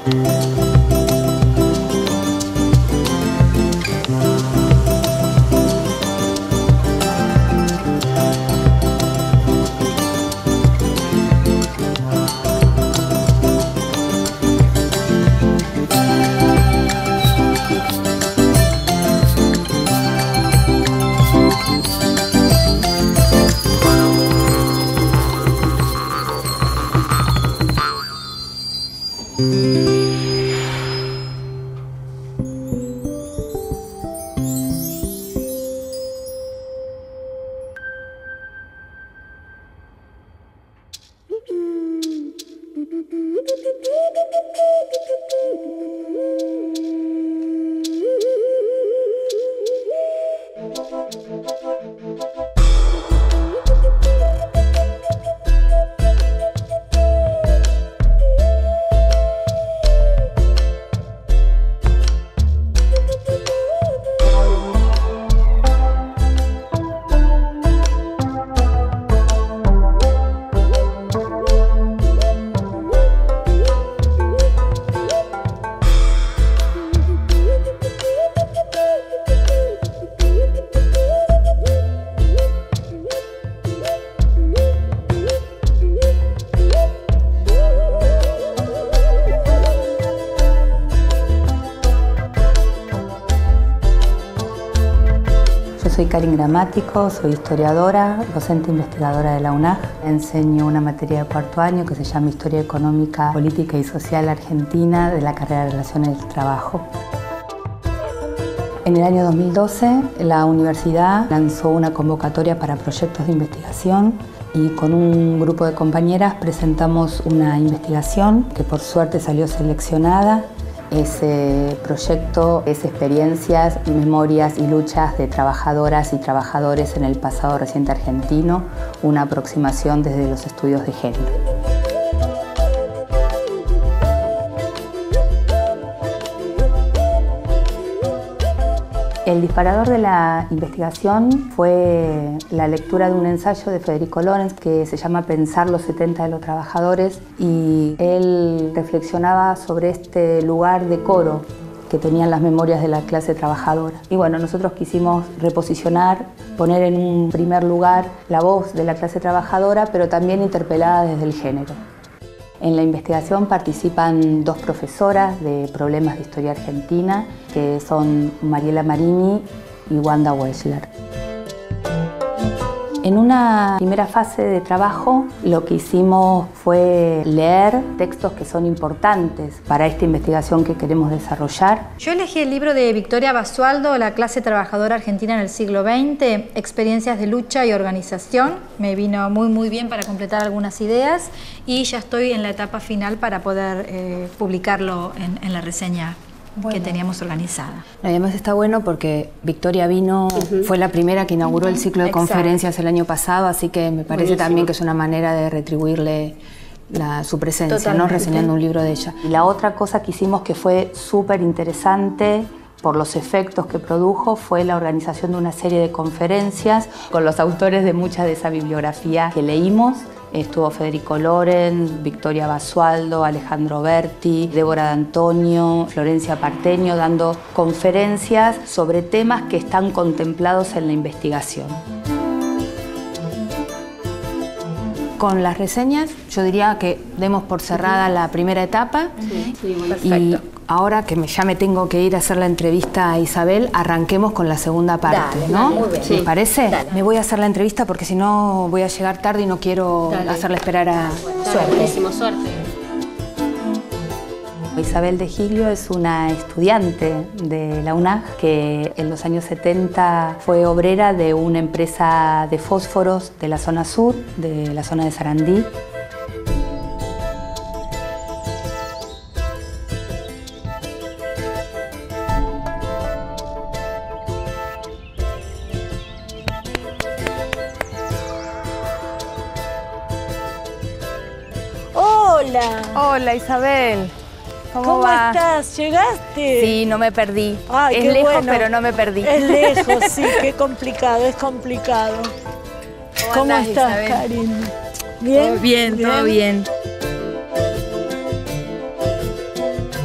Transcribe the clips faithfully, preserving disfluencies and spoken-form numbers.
Soy Karin Gramático, soy historiadora, docente investigadora de la UNAG. Enseño una materia de cuarto año que se llama Historia Económica, Política y Social Argentina de la carrera de Relaciones del Trabajo. En el año dos mil doce, la universidad lanzó una convocatoria para proyectos de investigación y con un grupo de compañeras presentamos una investigación que por suerte salió seleccionada. Ese proyecto es experiencias, memorias y luchas de trabajadoras y trabajadores en el pasado reciente argentino, una aproximación desde los estudios de género. El disparador de la investigación fue la lectura de un ensayo de Federico Lorenz que se llama Pensar los setenta de los trabajadores, y él reflexionaba sobre este lugar de coro que tenían las memorias de la clase trabajadora. Y bueno, nosotros quisimos reposicionar, poner en un primer lugar la voz de la clase trabajadora, pero también interpelada desde el género. En la investigación participan dos profesoras de problemas de historia argentina, que son Mariela Marini y Wanda Wechsler. En una primera fase de trabajo, lo que hicimos fue leer textos que son importantes para esta investigación que queremos desarrollar. Yo elegí el libro de Victoria Basualdo, La clase trabajadora argentina en el siglo veinte, experiencias de lucha y organización. Me vino muy muy bien para completar algunas ideas y ya estoy en la etapa final para poder eh, publicarlo en, en la reseña. Bueno. Que teníamos organizada. Además está bueno porque Victoria vino, uh-huh. fue la primera que inauguró uh-huh. el ciclo de Exacto. conferencias el año pasado, así que me parece Buenísimo. También que es una manera de retribuirle la, su presencia, Totalmente. ¿no? Reseñando un libro de ella. Y la otra cosa que hicimos que fue súper interesante por los efectos que produjo fue la organización de una serie de conferencias con los autores de mucha de esa bibliografía que leímos. Estuvo Federico Lorenz, Victoria Basualdo, Alejandro Berti, Débora D'Antonio, Florencia Parteño, dando conferencias sobre temas que están contemplados en la investigación. Con las reseñas, yo diría que demos por cerrada la primera etapa. Sí, sí, perfecto. Y ahora que me, ya me tengo que ir a hacer la entrevista a Isabel, arranquemos con la segunda parte, dale, ¿no? Muy bien. ¿Me sí. parece? Dale. Me voy a hacer la entrevista porque si no voy a llegar tarde y no quiero dale. hacerla esperar a dale, suerte. Buenísimo, suerte. Isabel de Giglio es una estudiante de la UNAG que en los años setenta fue obrera de una empresa de fósforos de la zona sur, de la zona de Sarandí. Hola. Hola, Isabel. ¿Cómo, ¿Cómo va? estás? ¿Llegaste? Sí, no me perdí. Ay, es qué lejos, bueno. pero no me perdí. Es lejos, sí, qué complicado, es complicado. ¿Cómo, ¿Cómo andás, estás, Isabel? ¿Bien? Todo bien, bien, todo bien.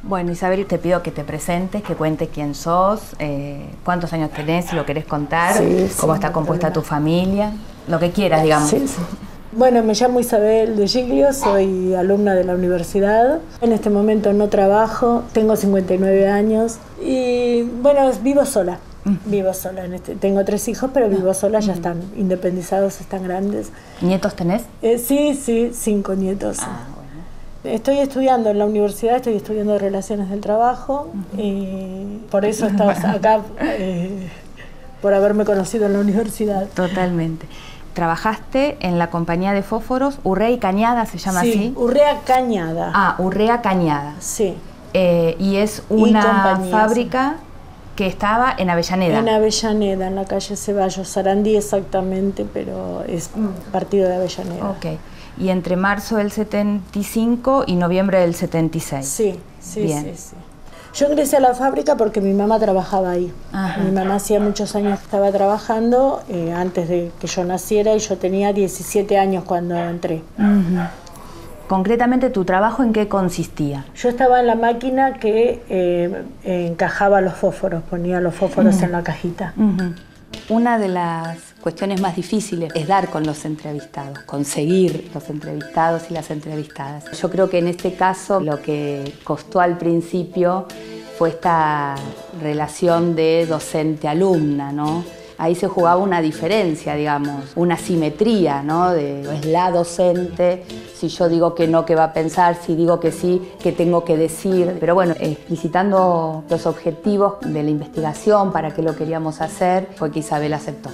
Bueno, Isabel, te pido que te presentes, que cuentes quién sos, eh, cuántos años tenés, si lo querés contar, sí, cómo sí, está no compuesta problema. tu familia, lo que quieras, digamos. Sí, sí. Bueno, me llamo Isabel de Giglio, soy alumna de la universidad. En este momento no trabajo, tengo cincuenta y nueve años y bueno, vivo sola. Vivo sola. En este, tengo tres hijos, pero vivo sola, ya están independizados, están grandes. ¿Nietos tenés? Eh, sí, sí, cinco nietos. Ah, bueno. Estoy estudiando en la universidad, estoy estudiando Relaciones del Trabajo. Uh-huh. Y por eso estás acá, eh, por haberme conocido en la universidad. Totalmente. Trabajaste en la compañía de fósforos, Urrea y Cañada, ¿se llama sí, así? Urrea Cañada. Ah, Urrea Cañada. Sí. Eh, y es una y fábrica sí. que estaba en Avellaneda. En Avellaneda, en la calle Ceballos, Sarandí exactamente, pero es partido de Avellaneda. Ok. Y entre marzo del setenta y cinco y noviembre del setenta y seis. Sí, sí, Bien. sí, sí. Yo ingresé a la fábrica porque mi mamá trabajaba ahí. Ajá. Mi mamá hacía muchos años que estaba trabajando, eh, antes de que yo naciera, y yo tenía diecisiete años cuando entré. Uh-huh. Concretamente, ¿tu trabajo en qué consistía? Yo estaba en la máquina que eh, encajaba los fósforos, ponía los fósforos uh-huh. en la cajita. Uh-huh. Una de las cuestiones más difíciles es dar con los entrevistados, conseguir los entrevistados y las entrevistadas. Yo creo que en este caso lo que costó al principio fue esta relación de docente-alumna, ¿no? Ahí se jugaba una diferencia, digamos, una simetría, ¿no? De, es la docente, si yo digo que no, ¿qué va a pensar? Si digo que sí, ¿qué tengo que decir? Pero bueno, explicitando los objetivos de la investigación, para qué lo queríamos hacer, fue que Isabel aceptó.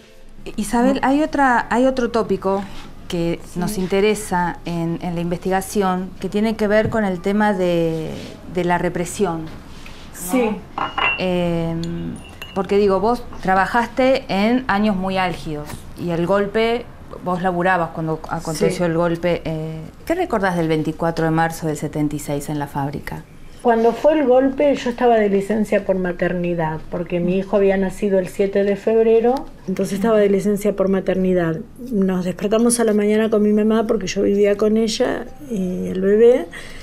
Isabel, hay, otra, hay otro tópico que sí. nos interesa en, en la investigación, que tiene que ver con el tema de, de la represión, ¿no? Sí. Eh, Porque digo, vos trabajaste en años muy álgidos y el golpe, vos laburabas cuando aconteció sí. el golpe. Eh, ¿Qué recordás del veinticuatro de marzo del setenta y seis en la fábrica? Cuando fue el golpe yo estaba de licencia por maternidad, porque mi hijo había nacido el siete de febrero, entonces estaba de licencia por maternidad. Nos despertamos a la mañana con mi mamá porque yo vivía con ella y el bebé.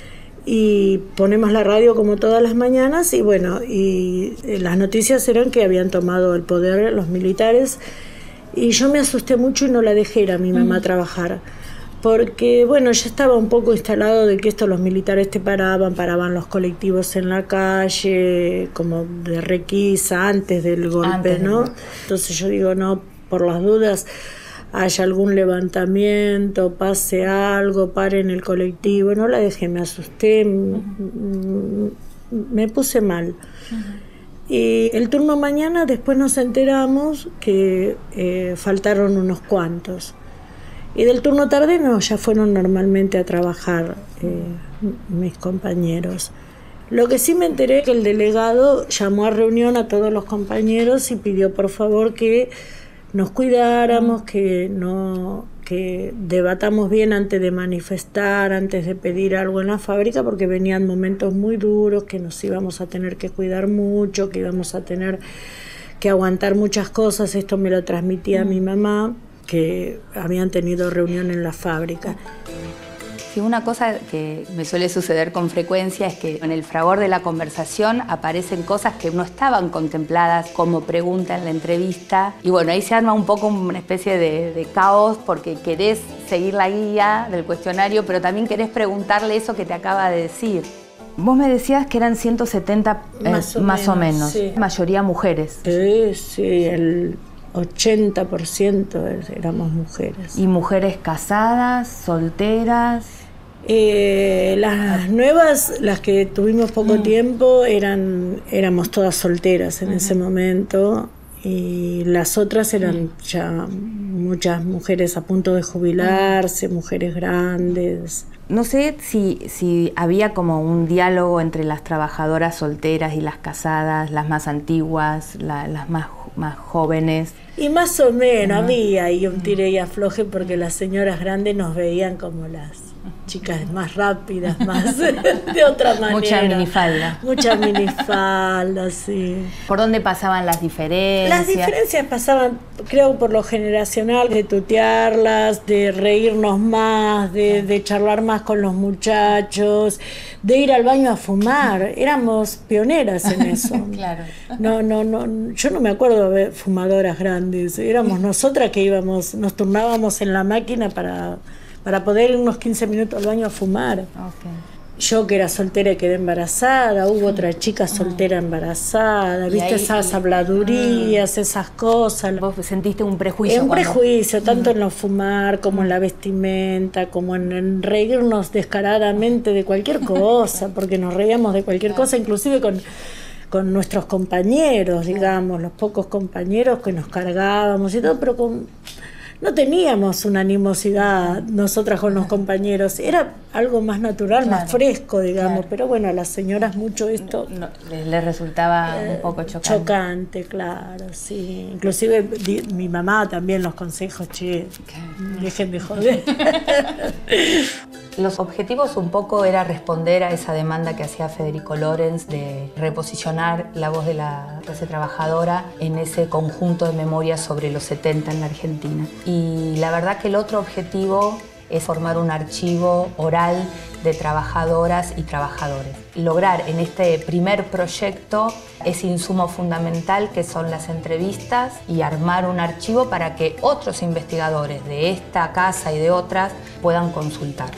Y ponemos la radio como todas las mañanas y bueno, y las noticias eran que habían tomado el poder los militares y yo me asusté mucho y no la dejé ir a mi mamá a trabajar porque bueno, ya estaba un poco instalado de que esto los militares te paraban, paraban los colectivos en la calle como de requisa antes del golpe, antes ¿no? De... Entonces yo digo, no, por las dudas haya algún levantamiento, pase algo, pare en el colectivo. No la dejé, me asusté, uh-huh. me puse mal. Uh-huh. Y el turno mañana después nos enteramos que eh, faltaron unos cuantos. Y del turno tarde no, ya fueron normalmente a trabajar eh, mis compañeros. Lo que sí me enteré que el delegado llamó a reunión a todos los compañeros y pidió por favor que nos cuidáramos, que no que debatamos bien antes de manifestar, antes de pedir algo en la fábrica, porque venían momentos muy duros, que nos íbamos a tener que cuidar mucho, que íbamos a tener que aguantar muchas cosas. Esto me lo transmitía a mi mamá, que habían tenido reunión en la fábrica. Sí, una cosa que me suele suceder con frecuencia es que en el fragor de la conversación aparecen cosas que no estaban contempladas como pregunta en la entrevista. Y bueno, ahí se arma un poco una especie de, de caos porque querés seguir la guía del cuestionario, pero también querés preguntarle eso que te acaba de decir. Vos me decías que eran ciento setenta eh, más o más menos, o menos. Sí. Mayoría mujeres. Sí, sí, el ochenta por ciento éramos mujeres. ¿Y mujeres casadas, solteras? Eh, las nuevas, las que tuvimos poco mm. tiempo, eran éramos todas solteras en uh-huh. ese momento, y las otras eran mm. ya muchas mujeres a punto de jubilarse, uh-huh. mujeres grandes. No sé si, si había como un diálogo entre las trabajadoras solteras y las casadas, las más antiguas, la, las más, más jóvenes. Y más o menos uh-huh. había ahí un tire y afloje porque las señoras grandes nos veían como las chicas más rápidas, más de otra manera. Mucha minifalda. Mucha minifalda, sí. ¿Por dónde pasaban las diferencias? Las diferencias pasaban, creo, por lo generacional, de tutearlas, de reírnos más, de, de charlar más con los muchachos, de ir al baño a fumar. Éramos pioneras en eso. Claro. No, no, no, yo no me acuerdo de ver fumadoras grandes. Éramos nosotras que íbamos, nos turnábamos en la máquina para... para poder ir unos quince minutos al baño a fumar. Okay. Yo que era soltera y quedé embarazada, hubo otra chica soltera embarazada, viste ahí, esas habladurías, uh, esas cosas. ¿Vos sentiste un prejuicio? Un cuando... prejuicio, tanto uh, en lo fumar como uh, en la vestimenta, como en, en reírnos descaradamente de cualquier cosa, porque nos reíamos de cualquier claro. cosa, inclusive con... con nuestros compañeros, digamos, los pocos compañeros que nos cargábamos y todo, pero con... no teníamos una animosidad nosotras con los compañeros, era algo más natural, claro, más fresco, digamos, claro. Pero bueno, a las señoras mucho esto... No, les le resultaba eh, un poco chocante. Chocante, claro, sí. Inclusive di, mi mamá también los consejos, che, dejen de joder. Los objetivos un poco era responder a esa demanda que hacía Federico Lorenz de reposicionar la voz de la clase trabajadora en ese conjunto de memorias sobre los setenta en la Argentina. Y la verdad que el otro objetivo es formar un archivo oral de trabajadoras y trabajadores. Lograr en este primer proyecto ese insumo fundamental que son las entrevistas y armar un archivo para que otros investigadores de esta casa y de otras puedan consultarlo.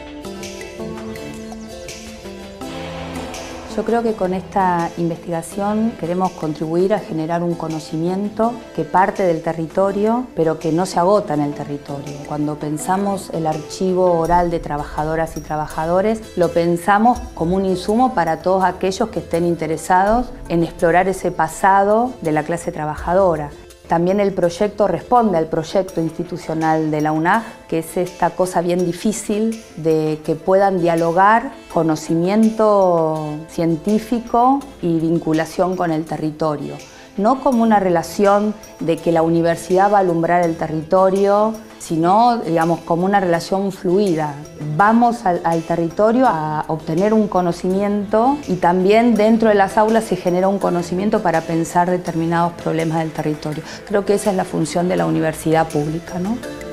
Yo creo que con esta investigación queremos contribuir a generar un conocimiento que parte del territorio, pero que no se agota en el territorio. Cuando pensamos el archivo oral de trabajadoras y trabajadores, lo pensamos como un insumo para todos aquellos que estén interesados en explorar ese pasado de la clase trabajadora. También el proyecto responde al proyecto institucional de la U N A G, que es esta cosa bien difícil de que puedan dialogar conocimiento científico y vinculación con el territorio. No como una relación de que la universidad va a alumbrar el territorio, sino, digamos, como una relación fluida. Vamos al, al territorio a obtener un conocimiento y también dentro de las aulas se genera un conocimiento para pensar determinados problemas del territorio. Creo que esa es la función de la universidad pública, ¿no?